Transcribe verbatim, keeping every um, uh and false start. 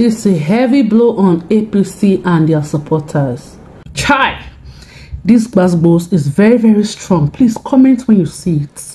This is a heavy blow on A P C and their supporters. Chai! This Gbasgbos is very very strong. Please comment when you see it.